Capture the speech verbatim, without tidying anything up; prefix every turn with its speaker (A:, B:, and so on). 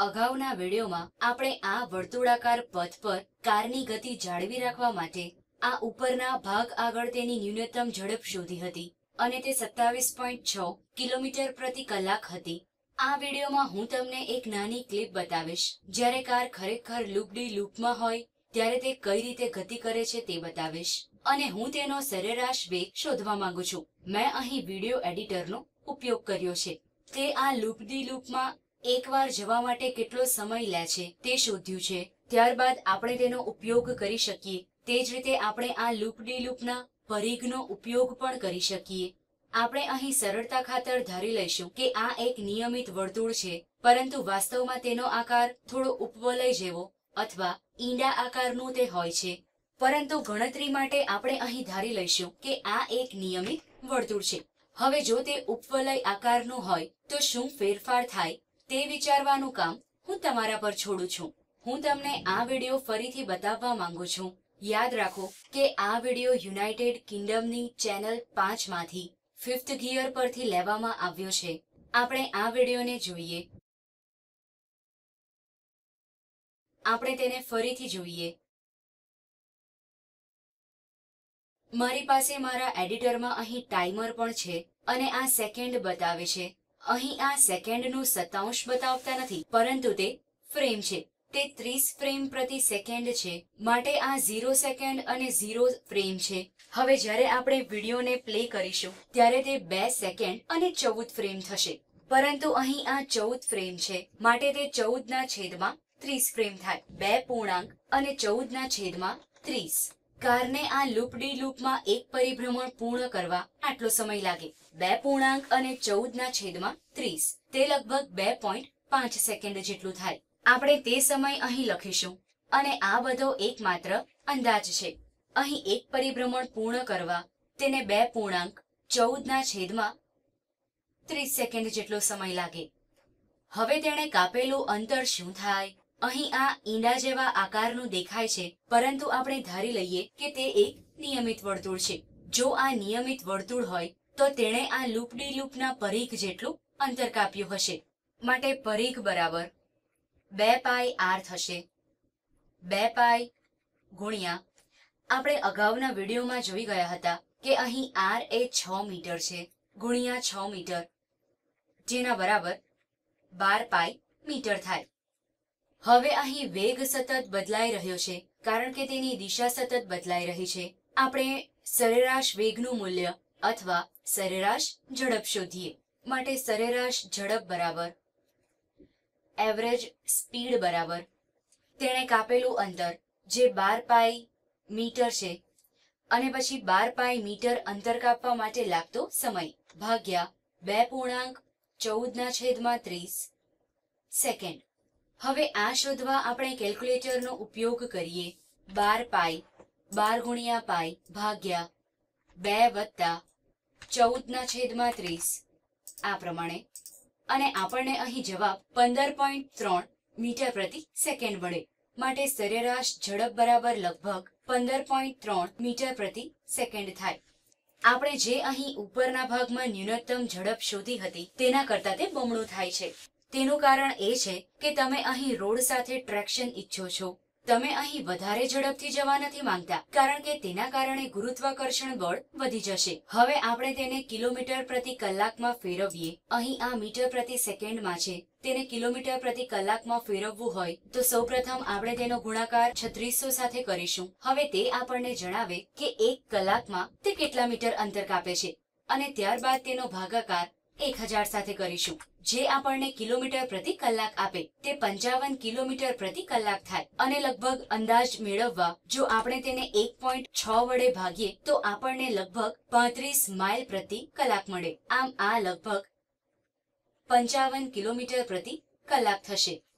A: અગાઉના વિડીયોમાં આપણે આ વર્તુળાકાર પથ પર કારની ગતિ જાળવી રાખવા માટે આ ઉપરના ભાગ આગળ તેની ન્યૂનતમ ઝડપ શોધી હતી અને તે સત્તાવીસ પોઈન્ટ છ કિલોમીટર પ્રતિ કલાક હતી। આ વિડીયોમાં હું તમને એક નાની ક્લિપ બતાવીશ જ્યારે કાર ખરેખર લૂપડી લૂપમાં હોય ત્યારે તે કઈ રીતે ગતિ કરે છે તે બતાવીશ અને હું તેનો સરેરાશ વેગ શોધવા માંગુ છું। મેં અહીં વિડીયો એડિટરનો ઉપયોગ કર્યો છે। તે આ લૂપડી લૂપમાં એકવાર જવા માટે કેટલો સમય લે છે તે શોધ્યું છે। ત્યારબાદ આપણે તેનો ઉપયોગ કરી શકીએ। તે જ રીતે આપણે આ લૂપડી લૂપના પરિઘનો ઉપયોગ પણ કરી શકીએ। આપણે અહીં સરળતા ખાતર ધારી લઈશું કે આ એક નિયમિત વર્તુળ છે, પરંતુ વાસ્તવમાં તેનો આકાર થોડો ઉપવલય જેવો અથવા ઈંડા આકારનું તે હોય છે। પરંતુ ગણતરી માટે આપણે અહીં ધારી લઈશું કે આ એક નિયમિત વર્તુળ છે। હવે જો તે ઉપવલય આકારનું હોય તો શું ફેરફાર થાય તે વિચારવાનું કામ હું તમારા પર છોડું છું। હું તમને આ વિડીયો ફરીથી બતાવવા માંગુ છું। યાદ રાખો કે આ વિડીયો યુનાઇટેડ કિંગડમની ચેનલ પાંચ માંથી ફિફ્થ ગિયર પરથી લેવામાં આવ્યો છે। આપણે આ વિડીયોને જોઈએ। આપણે તેને ફરીથી જોઈએ। મારી પાસે મારા એડિટરમાં અહીં ટાઈમર પણ છે અને આ સેકન્ડ બતાવે છે। અહીં આ સેકન્ડનું સત્તાંશ બતાવતા નથી, પરંતુ તે ફ્રેમ છે। તે ત્રીસ ફ્રેમ પ્રતિ સેકન્ડ છે, માટે આ ઝીરો સેકન્ડ અને ઝીરો ફ્રેમ છે। હવે જ્યારે આપણે વિડીયોને પ્લે કરીશું ત્યારે તે બે સેકન્ડ અને ચૌદ ફ્રેમ થશે, પરંતુ અહીં આ ચૌદ ફ્રેમ છે, માટે તે ચૌદ ના છેદમાં ત્રીસ ફ્રેમ થાય। બે પૂર્ણાંક અને ચૌદ ના છેદમાં ત્રીસ। કારને આ લૂપડી લૂપમાં એક પરિભ્રમણ પૂર્ણ કરવા આટલો સમય લાગે। બે પૂર્ણાંક અને ચૌદ ના છેદમાં ત્રીસ, તે લગભગ બે પોઈન્ટ પાંચ સેકન્ડ જેટલું થાય। આપણે તે સમય અહીં લખીશું અને આ બધો એકમાત્ર અંદાજ છે। અહીં એક પરિભ્રમણ પૂર્ણ કરવા તેને બે પૂર્ણાંક ચૌદ ના છેદમાં ત્રીસ સેકન્ડ જેટલો સમય લાગે। હવે તેણે કાપેલું અંતર શું થાય? અહીં આ ઈંડા જેવા આકારનું દેખાય છે, પરંતુ આપણે ધારી લઈએ કે તે એક નિયમિત વર્તુળ છે। જો આ નિયમિત વર્તુળ હોય તો તેણે આ લૂપડી લૂપના પરિઘ જેટલું અંતર કાપ્યું હશે, માટે પરિઘ બરાબર બે પાઈ આર થશે। બે પાઈ ગુણ્યા આપણે અગાઉના વિડીયોમાં જોઈ ગયા હતા કે અહીં આર એ છ મીટર છે ગુણ્યા છ મીટર, જેના બરાબર બાર પાઈ મીટર થાય। હવે અહીં વેગ સતત બદલાઈ રહ્યો છે કારણ કે તેની દિશા સતત બદલાઈ રહી છે। આપણે સરેરાશ વેગનું મૂલ્ય અથવા સરેરાશ ઝડપ શોધીએ, માટે સરેરાશ ઝડપ બરાબર એવરેજ સ્પીડ બરાબર તેણે કાપેલું અંતર જે બાર પાઈ મીટર છે અને પછી બાર પાઈ મીટર અંતર કાપવા માટે લાગતો સમય ભાગ્યા બે પૂર્ણાંક ચૌદ ના છેદમાં ત્રીસ સેકન્ડ। હવે આ શોધવા આપણે કેલ્ક્યુલેટરનો ઉપયોગ કરીએ। બાર પાઈ બાર ગુણ્યા પાઈ ભાગ્યા બે વત્તા ચૌદ ના છેદમાં ત્રીસ આ પ્રમાણે, અને આપણને અહીં જવાબ પંદર પોઈન્ટ ત્રણ મીટર પ્રતિ સેકન્ડ મળે, માટે સરેરાશ ઝડપ બરાબર લગભગ પંદર પોઈન્ટ ત્રણ મીટર પ્રતિ સેકન્ડ થાય। આપણે જે અહીં ઉપરના ભાગમાં ન્યૂનતમ ઝડપ શોધી હતી તેના કરતાં તે બમણું થાય છે। તેનું કારણ એ છે કે તમે અહીં રોડ સાથે ટ્રેક્શન ઈચ્છો છો। તમે અહીં વધારે ઝડપથી જવા નથી માંગતા કારણ કે તેના કારણે ગુરુત્વાકર્ષણ બળ વધી જશે। હવે આપણે તેને કિલોમીટર પ્રતિ કલાકમાં ફેરવીએ। અહીં આ મીટર પ્રતિ સેકન્ડમાં છે, તેને કિલોમીટર પ્રતિ કલાકમાં ફેરવવું હોય તો સૌપ્રથમ આપણે તેનો ગુણાકાર છત્રીસો સાથે કરીશું। હવે તે આપણને જણાવે કે એક કલાકમાં તે કેટલા મીટર અંતર કાપે છે, અને ત્યારબાદ તેનો ભાગાકાર એક હજાર સાથે કરીશું, જે આપણને કિલોમીટર પ્રતિ કલાક આપે। તે પંચાવન કિલોમીટર પ્રતિ કલાક થાય, અને લગભગ અંદાજ મેળવવા જો આપણે તેને એક પોઈન્ટ છ વડે ભાગીએ તો આપણને લગભગ પાંત્રીસ માઇલ પ્રતિ કલાક મળે। આમ આ લગભગ પંચાવન કિલોમીટર પ્રતિ કલાક થશે।